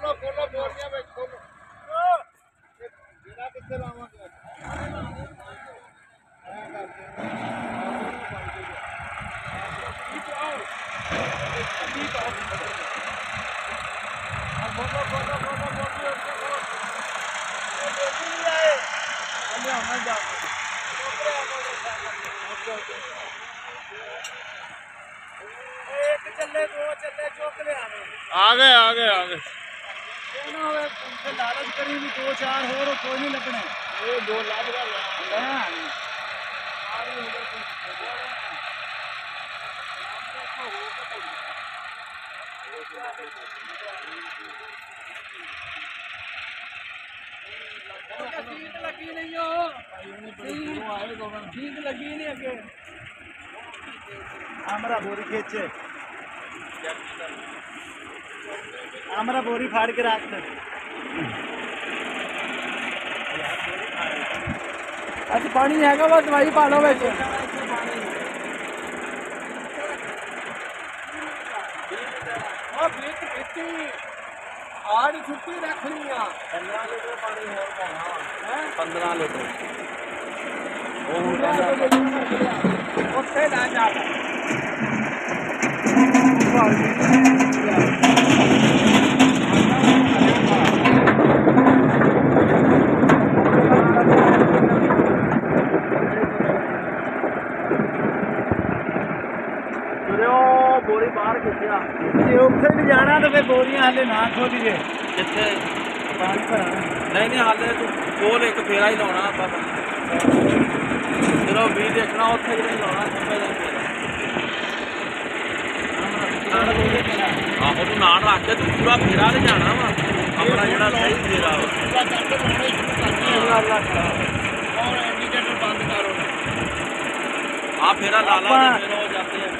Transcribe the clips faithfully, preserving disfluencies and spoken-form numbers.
आ गए आ गए आ गए लालच करी भी दो चार होर कोई नहीं लगने ये दो लाख का ठीक लगी नहीं हो ठीक लगी नहीं अगे हमारा बोरी खींचे हमारा बोरी फाड़ के रख अच्छा पानी है वो दवाई पा लो बिच आड़ी छुट्टी रखनी पंद्रह लीटर पानी होर पाना पंद्रह लीटर उत्थे ला जा बोरी बाहर खिंचा जे उत्थे भी जाना तो फिर बोरियां हाले ना खोलीए जिथे पानी भरा नहीं नहीं हाले तू कोल एक फेरा ही लाना आप चलो भी देखना उत्थे ही नहीं लाना छब्बे दिन आहो तू नाल रख के तू पूरा फेरा ले जाना वा अपना जेड़ा सही फेरा वा और इंडिकेटर बंद करो आ फेरा ला ला फिर हो जाते हैं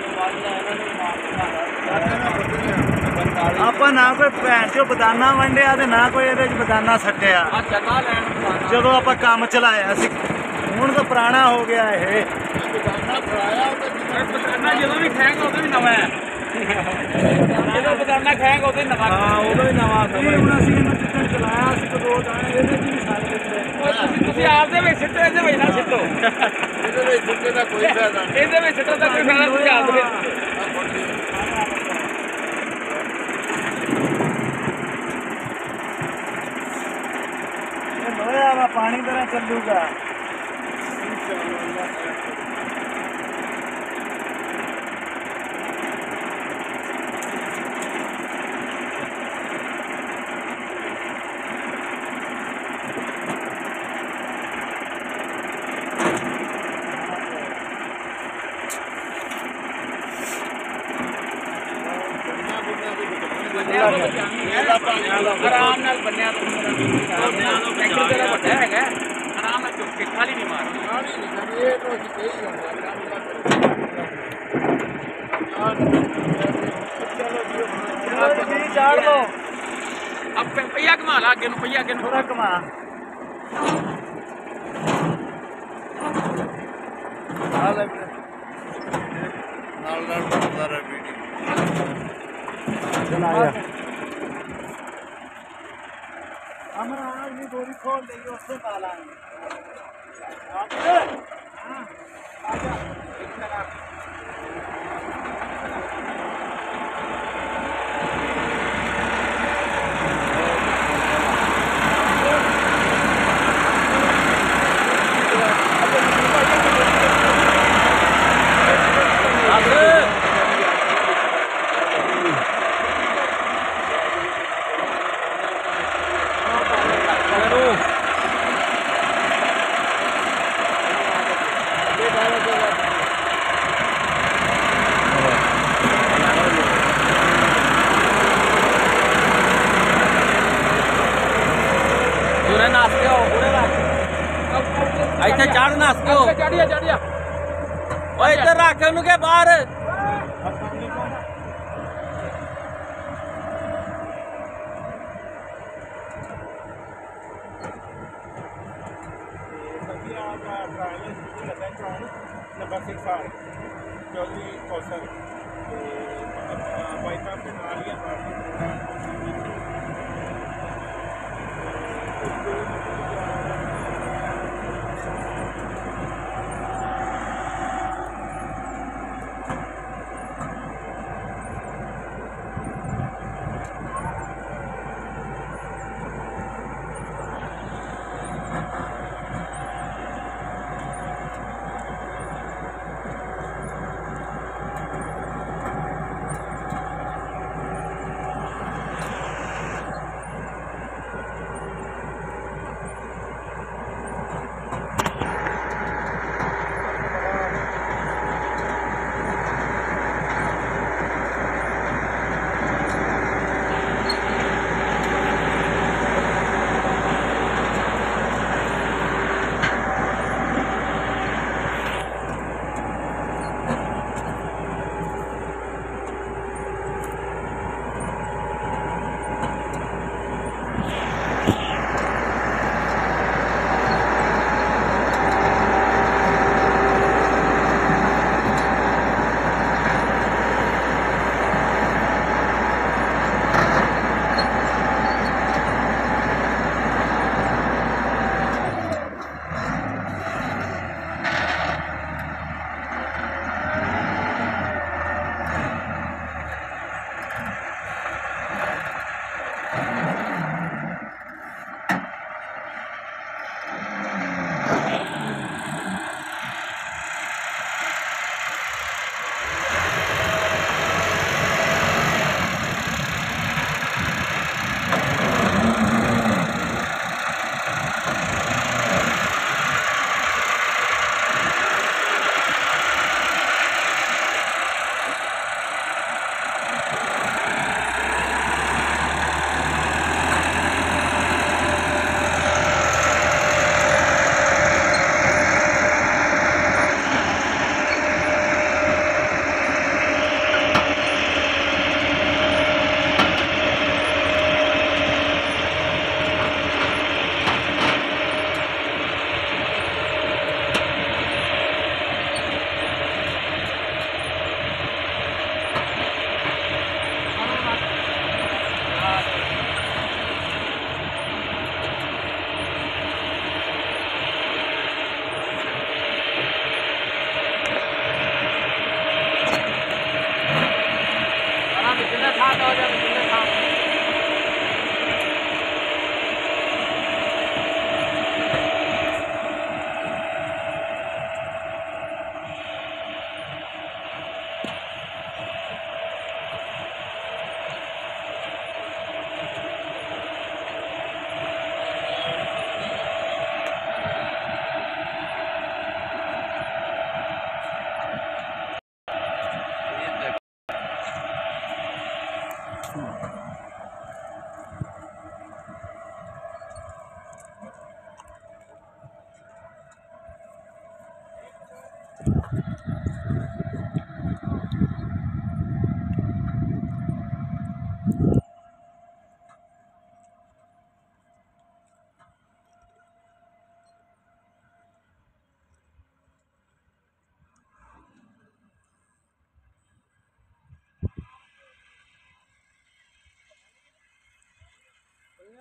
ਆਪਾਂ ਨਾ ਕੋਈ ਭੈਣ ਚੋ ਬਦਾਨਾ ਵੰਡਿਆ ਤੇ ਨਾ ਕੋਈ ਇਹਦੇ ਚ ਬਦਾਨਾ ਸੱਟਿਆ ਜਦੋਂ ਆਪਾਂ ਕੰਮ ਚਲਾਇਆ ਸੀ ਹੁਣ ਤਾਂ ਪੁਰਾਣਾ ਹੋ ਗਿਆ ਇਹ ਬਦਾਨਾ ਫਰਾਇਆ ਬਦਾਨਾ ਜਦੋਂ ਵੀ ਖਾਏਗਾ ਉਦੋਂ ਵੀ ਨਵਾਂ ਹੈ ਜਦੋਂ ਬਦਾਨਾ ਖਾਏਗਾ ਉਦੋਂ ਹੀ ਨਵਾਂ ਹਾਂ ਉਦੋਂ ਹੀ ਨਵਾਂ ਹੁਣ ਅਸੀਂ ਇਹਨੂੰ ਚਿੱਟਣ ਚਲਾਇਆ ਸੀ ਦੋ ਦਾਣੇ ਇਹਦੇ ਚ ਵੀ ਸਾਰੇ ਤੁਸੀਂ ਤੁਸੀਂ ਆਪਦੇ ਵਿੱਚ ਸਿੱਟੋ ਇਹਦੇ ਵਿੱਚ ਨਾ ਸਿੱਟੋ ਇਹਦੇ ਵਿੱਚ ਸਿੱਟੇ ਦਾ ਕੋਈ ਫਾਇਦਾ ਨਹੀਂ ਇਹਦੇ ਵਿੱਚ ਸਿੱਟੋ ਤਾਂ ਕੋਈ ਫਾਇਦਾ ਤੁਸੀਂ ਆਪਦੇ पानी तरह चलूगा आराम नाल बन्या ट्रैक्टर तेरा बड़ा है आराम नाल चुक के खाली नहीं मारनी ये तो सही चलो जी चाड़ दो अब पहिया घुमा ला आगे पहिया आगे थोड़ा घुमा नाल नाल सारा वीडियो चला आया हमारा आज भी बोरी खोल देगी उससे पाला हाँ आजा चला इतने चढ़ना चढ़िया चढ़िया इधर रख के बाहर number six R Chaudhary Kaushal bypass के नाल ही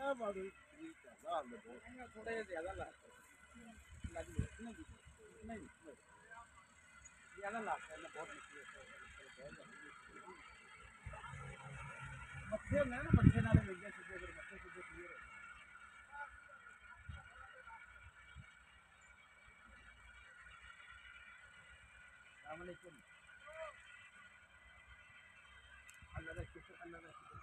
ਥੋੜੇ ਜਿਆਦਾ ਲਾ ਨਹੀਂ ਜ਼ਿਆਦਾ ਲੱਗਦਾ ਨਾ ਬਹੁਤ ਮੁਸ਼ਕਿਲ ਮੱਥੇ ਨਾ ਮੱਥੇ ਨਾਲ ਮਿਲਦੇ ਸਿੱਧੇ ਫਿਰ ਮੱਥੇ ਸਿੱਧੇ ਕਲੀਅਰ ਹੋ अस्सलाम वालेकुम अल्लाह का शुक्र अल्लाह का शुक्र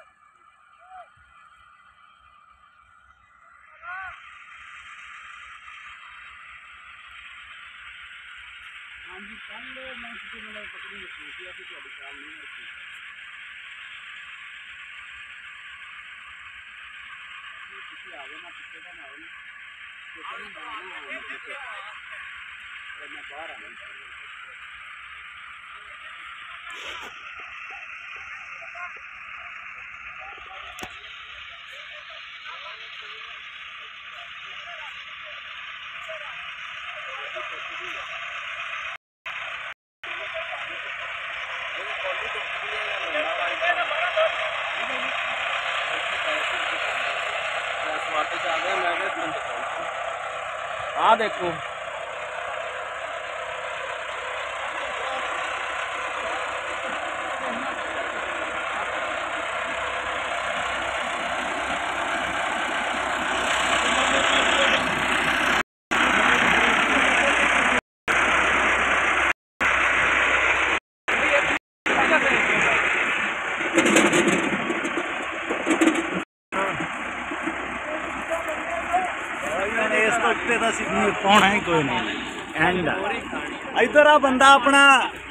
हाँ जी कल मैं किसी मेरा पकड़ी रखी थी अभी थोड़ी ख्याल नहीं रखी पीछे आ गए ना पीछे का ना मैं बाहर आ गया हाँ देखो पाना ही कोई नहीं एंड इधर आ बंदा अपना